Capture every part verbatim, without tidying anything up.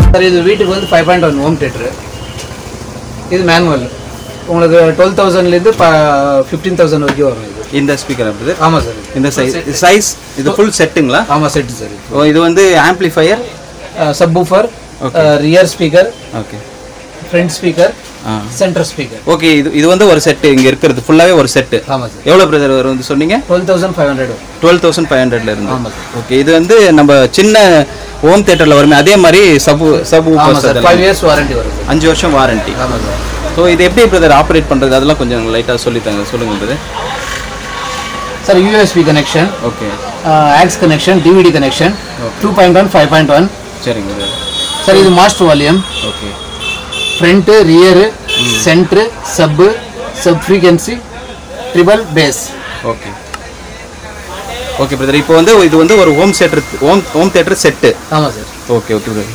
Sir இது வீட்டுக்கு வந்து five point one home theatre. இது மேனுவல். உங்களுக்கு டுவெல் தௌசண்ட்லேருந்து ஃபிஃப்டீன் தௌசண்ட் வரைக்கும் வரும் இது. இந்த ஸ்பீக்கர் இருக்குது. ஆமாம் சார். இந்த சைஸ் சைஸ் இது ஃபுல் செட்டுங்களா? ஆமாம் செட்டு சார். ஓ இது வந்து amplifier, subwoofer, rear speaker, okay, front speaker, centre speaker. Okay இது இது வந்து ஒரு செட் இங்கே இருக்கிறது ஃபுல்லாகவே ஒரு செட்டு. ஆமாம் சார். எவ்வளோ பிரதர் வரும் வந்து சொன்னீங்க? Twelve thousand five hundred twelve thousand five ஹண்ட்ரட்ல இருந்து. ஆமாம் சார். ஓகே இது வந்து நம்ம சின்ன ஹோம் தியேட்டரில் வருமே அதே மாதிரி sub subwoofer five years warranty வரும். அஞ்சு வருஷம் வாரண்டி. ஆமாம் சார். ஸோ இது எப்படி பிரதர் ஆப்ரேட் பண்ணுறது அதெல்லாம் கொஞ்சம் லைட்டாக சொல்லித்தாங்க சொல்லுங்கள் brother. Sir USB connection, okay, aux connection, DVD connection, two point one five point one. சரிங்க பிரதர். சார் இது master volume, okay, front, rear, centre, sub, sub frequency, treble bass. Okay okay brother. இப்போ வந்து இது வந்து ஒரு home theatre home home theatre set. ஆமாம் sir. Okay okay brother.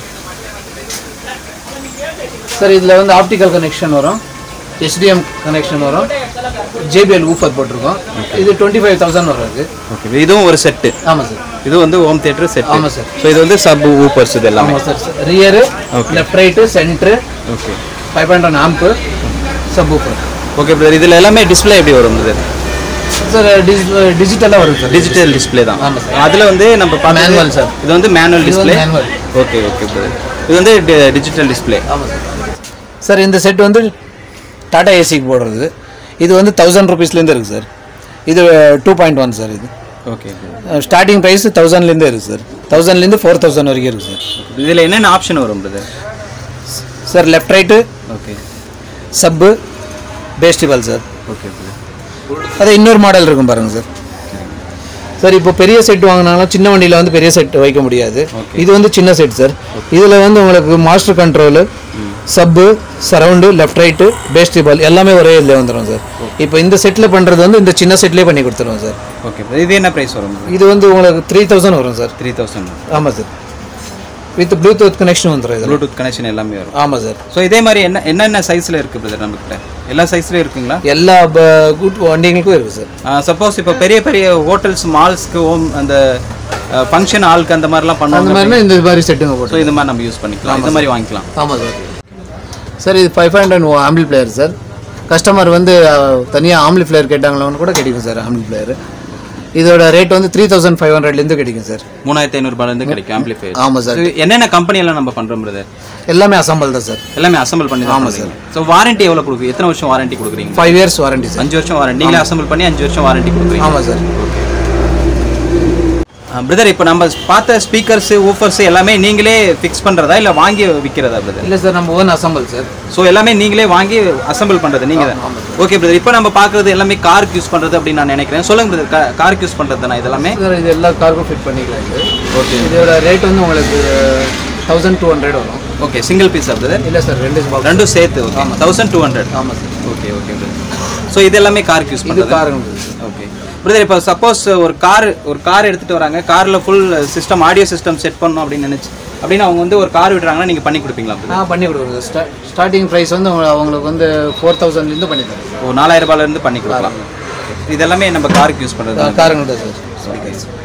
Sir இதில் வந்து ஆப்டிக்கல் கனெக்ஷன் வரும், ஹெச்டிஎம் கனெக்ஷன் வரும், ஜேபிஎல் ஊஃபர் போட்டிருக்கோம். இது டுவெண்ட்டி ஃபைவ் தௌசண்ட் வரும் இது. ஓகே இதுவும் ஒரு செட்டு. ஆமாம் சார். இது வந்து ஹோம் தியேட்டர் செட். ஆமாம் சார். ஸோ இது வந்து சப் ஊஃபர்ஸ் இது எல்லாமே. ஆமாம் sir. Rear, left right, centre, okay, five point one amp, subwoofer. Okay brother. இதில் எல்லாமே டிஸ்பிளே எப்படி வரும் சார்? சார் டிஜிட்டலாக வரும் சார். டிஜிட்டல் டிஸ்பிளே தான். ஆமாம் சார். அதில் வந்து நம்ம மேனுவல் சார். இது வந்து manual display. Okay okay brother. இது வந்து டிஜிட்டல் டிஸ்பிளே. ஆமாம் சார். சார் இந்த செட் வந்து டாடா ஏசிக்கு போடுறது. இது வந்து தௌசண்ட் ருபீஸ்லேருந்து இருக்குது சார். இது டூ பாயிண்ட் ஒன் சார். இது ஓகே ஸ்டார்டிங் ப்ரைஸ் தௌசண்ட்லேருந்து இருக்குது சார். தௌசண்ட்லேருந்து ஃபோர் தௌசண்ட் வரைக்கும் இருக்குது சார். இதில் என்னென்ன ஆப்ஷன் வரும் brother? Sir left right, okay, sub, பேஸ்டிவல் சார். ஓகே அது இன்னொரு மாடல் இருக்கும் பாருங்கள் சார். சார் இப்போ பெரிய செட் வாங்கினாலும் சின்ன வண்டியில் வந்து பெரிய செட் வைக்க முடியாது. இது வந்து சின்ன செட் சார். இதில் வந்து உங்களுக்கு master control, sub, surround, left right, பேஸ்டிபால் எல்லாமே ஒரே இதில் வந்துடும் சார். இப்போ இந்த செட்டில் பண்ணுறது வந்து இந்த சின்ன செட்லேயே பண்ணி கொடுத்துருவோம் சார். ஓகே இது என்ன ப்ரைஸ் வரும்? இது வந்து உங்களுக்கு த்ரீ தௌசண்ட் வரும் சார். த்ரீ தௌசண்ட் ஆமாம் சார். வித் ப்ளூடூத் கனெக்ஷன் வந்துடும். இது ப்ளூடூத் கனெக்ஷன் எல்லாமே வரும். ஆமாம் சார். ஸோ இதே மாதிரி என்ன என்னென்ன சைஸில் இருக்குது பிரதர் நம்மக்கிட்ட? எல்லா சைஸ்லேயும் இருக்குங்களா? எல்லா குட் வண்டிங்களுக்கும் இருக்குது சார். சப்போஸ் இப்போ பெரிய பெரிய ஹோட்டல்ஸ், மால்ஸ்க்கு, ஹோம் அந்த ஃபங்க்ஷன் ஹாலுக்கு அந்த மாதிரிலாம் பண்ணுவாங்க. அந்த மாதிரினா இந்த மாதிரி செட்டுங்க போட்டு இந்த மாதிரி நம்ம யூஸ் பண்ணிக்கலாம். இந்த மாதிரி வாங்கிக்கலாம். ஆமாம் சார். சார் இது five point one amplifier sir. Customer வந்து தனியாக ஆம்பிள் பிளேயர் கேட்டாங்களோன்னு கூட கிடைக்கும் சார். ஆம்பிள் பிளேயர் இதோட ரேட் வந்து த்ரீ தௌசண்ட் ஃபைவ் ஹண்ட்ரட்லேருந்து கிடைக்கும் சார். மூணாயிரத்தி ஐநூறுபாலேருந்து கிடைக்கும் ஆம்பிளிஃபையர். ஆமாம் சார். என்னென்ன கம்பெனியெல்லாம் நம்ம பண்ணுறோம் பிரதர்? எல்லாமே அசம்பிள் தான் சார். எல்லாமே அசம்பிள் பண்ணி. ஆமாம் சார். ஸோ வாரண்டி எவ்வளோ கொடுக்குறீங்க? எத்தனை வருஷம் வாரண்டி கொடுக்குறீங்க? Five years warranty sir. அஞ்சு வருஷம் வாரண்டி. நீங்களே அசம்பிள் பண்ணி அஞ்சு வருஷம் வாரண்டி கொடுக்குறீங்க. ஆமாம் சார். Okay brother. இப்போ நம்ம பார்த்த ஸ்பீக்கர்ஸ், ஊஃபர்ஸ் எல்லாமே நீங்களே ஃபிக்ஸ் பண்ணுறதா இல்லை வாங்கி விற்கிறதா பிரதர்? இல்லை சார், நம்ம ஓன் அசம்பிள் சார். ஸோ எல்லாமே நீங்களே வாங்கி அசம்பிள் பண்ணுறது நீங்கள் தான். Okay brother. இப்போ நம்ம பார்க்குறது எல்லாமே காருக்கு யூஸ் பண்ணுறது அப்படின்னு நான் நினைக்கிறேன். சொல்லுங்க பிரதர், காருக்கு யூஸ் பண்ணுறது தானே இதெல்லாமே? சார் இது எல்லா காருக்கும் ஃபிட் பண்ணிக்கலாம் இது. ஓகே இதோட ரேட் வந்து உங்களுக்கு தௌசண்ட் டூ ஹண்ட்ரட் வரும். Okay single piece of brother? இல்லை சார், ரெண்டு ரெண்டும் சேர்த்து. ஓகே ஆமாம், தௌசண்ட் டூ ஹண்ட்ரட். ஆமாம் sir. Okay okay brother. So இது எல்லாமே காருக்கு யூஸ் பண்ணுறது? காருக்கு. Okay brother. இப்போ சப்போஸ் ஒரு கார் ஒரு கார் எடுத்துகிட்டு வராங்க, காரில் full system, audio system set பண்ணணும் அப்படின்னு நினச்சி அப்படின்னு அவங்க வந்து ஒரு கார் விட்டுறாங்கன்னா நீங்கள் பண்ணி கொடுப்பீங்களா? ஆ பண்ணி கொடுக்குறோம். ஸ்டா ஸ்டார்டிங் ப்ரைஸ் வந்து அவங்களுக்கு வந்து ஃபோர் தௌசண்ட்லேருந்து பண்ணி தரோம். ஓ நாலாயிரம் ரூபாயிலேருந்து பண்ணி கொடுக்கலாம். இதெல்லாமே நம்ம காருக்கு யூஸ் பண்ணுறது? காருங்க தான் சார். ஓகே.